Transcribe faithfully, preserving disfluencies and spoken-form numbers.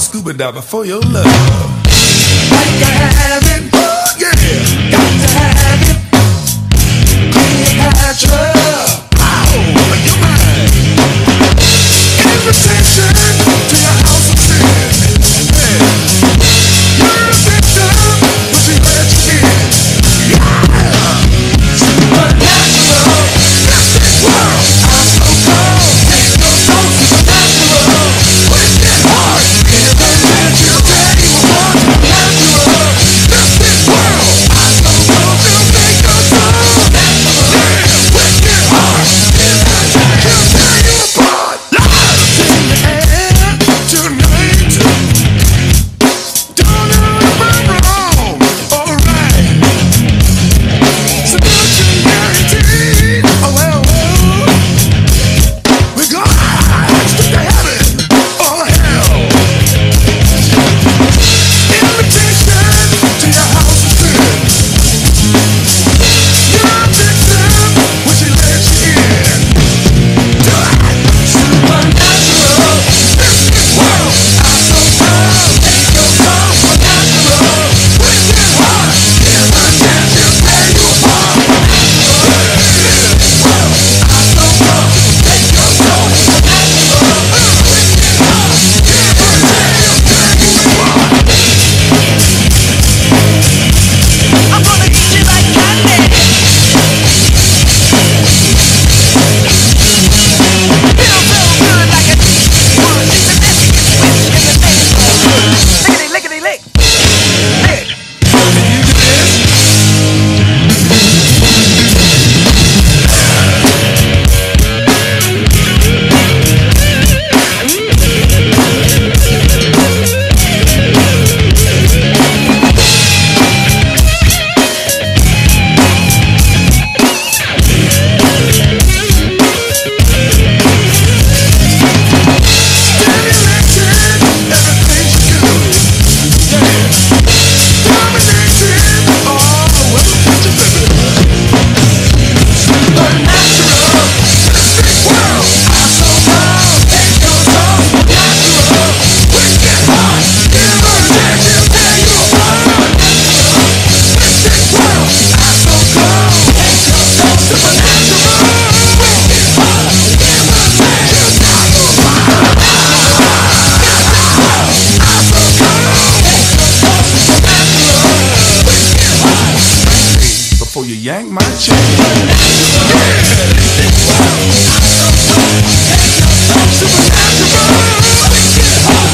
scuba diving for your love. Got to have it, oh yeah, got to have it. Cleopatra, oh, you're mine. Invitation to your house of sin. Yeah. You're a victim, but she let you in. Yeah. Supernatural, mystic world. I'm so cold, take no soul. Supernatural, wicked heart. Invitation, she'll tell you what. Supernatural, mystic world. I'm so cold, she'll take no soul. Yeah, wicked heart. Invitation, she'll tear you apart. Lies in the air tonight. Don't know if I'm wrong or right. Seduction guaranteed. Oh well, well. We're gonna stick to heaven or hell. Invitation to your house of sin. You're a victim when she lets you in. Supernatural, mystic world. I'm so proud. Take your soul. Supernatural, wicked heart. Invitation, she'll tear you apart. Mystic world. I'm so proud. Take your soul. Supernatural, wicked heart. Invitation, she'll tear you apart. I'm gonna eat you like candy. Feel so good like a teaspoon. It's a messy switch in the name of good. Lickety, lickety, lick. Lick. Can you do this? Stimulating everything you do. Yeah. Dominating all the women that you live in. Supernatural, mystic world. I'm so proud. Take your soul. Supernatural, wicked heart. Invitation, she'll tear you apart. Mystic world. I'm so cold. Take your soul. Supernatural, wicked heart. Invitation, she'll tear you apart. Mystic world. I'm so cold. Take your soul. Supernatural, wicked heart. Before you yank my chain. Supernatural, wicked heart.